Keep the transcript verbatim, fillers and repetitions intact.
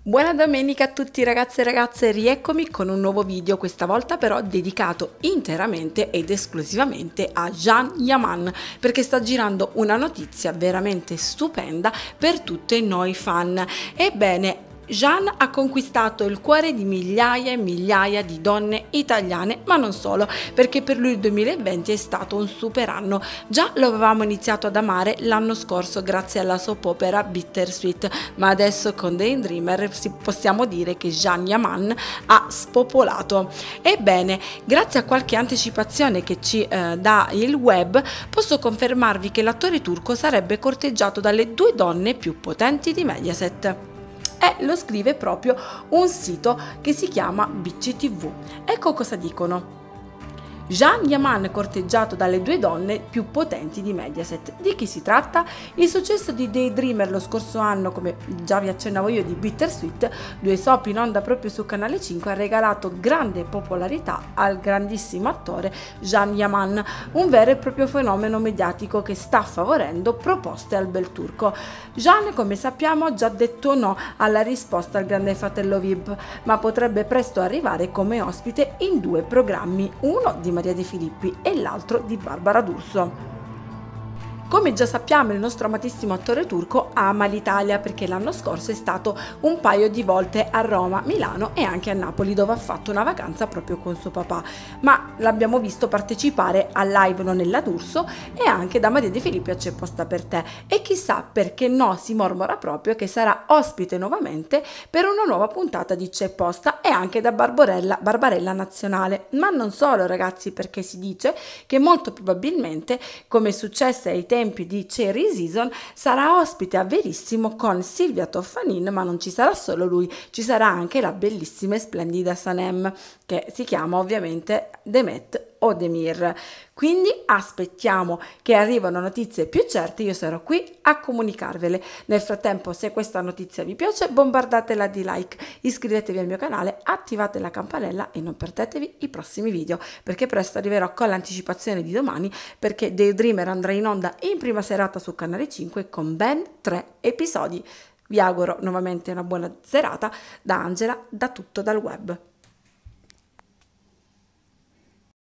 Buona domenica a tutti ragazzi e ragazze, rieccomi con un nuovo video, questa volta però dedicato interamente ed esclusivamente a Jeanne Yaman, perché sta girando una notizia veramente stupenda per tutte noi fan. Ebbene, Jeanne ha conquistato il cuore di migliaia e migliaia di donne italiane, ma non solo, perché per lui il duemilaventi è stato un super anno. Già lo avevamo iniziato ad amare l'anno scorso grazie alla soap opera Bittersweet, ma adesso con Daydreamer possiamo dire che Jeanne Yaman ha spopolato. Ebbene, grazie a qualche anticipazione che ci eh, dà il web, posso confermarvi che l'attore turco sarebbe corteggiato dalle due donne più potenti di Mediaset. E lo scrive proprio un sito che si chiama B C T V. Ecco cosa dicono. Jeanne Yaman corteggiato dalle due donne più potenti di Mediaset. Di chi si tratta? Il successo di Daydreamer lo scorso anno, come già vi accennavo io, di Bittersweet, due soap in onda proprio su Canale cinque, ha regalato grande popolarità al grandissimo attore Jeanne Yaman, un vero e proprio fenomeno mediatico che sta favorendo proposte al bel turco. Jeanne, come sappiamo, ha già detto no alla risposta al Grande Fratello V I P, ma potrebbe presto arrivare come ospite in due programmi, uno di Maria De Filippi e l'altro di Barbara D'Urso. Come già sappiamo, il nostro amatissimo attore turco ama l'Italia perché l'anno scorso è stato un paio di volte a Roma, Milano e anche a Napoli, dove ha fatto una vacanza proprio con suo papà, ma l'abbiamo visto partecipare al live Non nella D'Urso e anche da Maria De Filippi a C'è posta per te, e chissà perché no, si mormora proprio che sarà ospite nuovamente per una nuova puntata di C'è posta e anche da Barbarella, Barbarella Nazionale. Ma non solo ragazzi, perché si dice che molto probabilmente, come è successo ai tempi di Cherry Season, sarà ospite a Verissimo con Silvia Toffanin, ma non ci sarà solo lui, ci sarà anche la bellissima e splendida Sanem, che si chiama ovviamente Demet Özdemir. Quindi aspettiamo che arrivino notizie più certe, io sarò qui a comunicarvele. Nel frattempo, se questa notizia vi piace, bombardatela di like, iscrivetevi al mio canale, attivate la campanella e non perdetevi i prossimi video, perché presto arriverò con l'anticipazione di domani, perché Daydreamer andrà in onda in prima serata su Canale cinque con ben tre episodi. Vi auguro nuovamente una buona serata da Angela, da tutto dal web.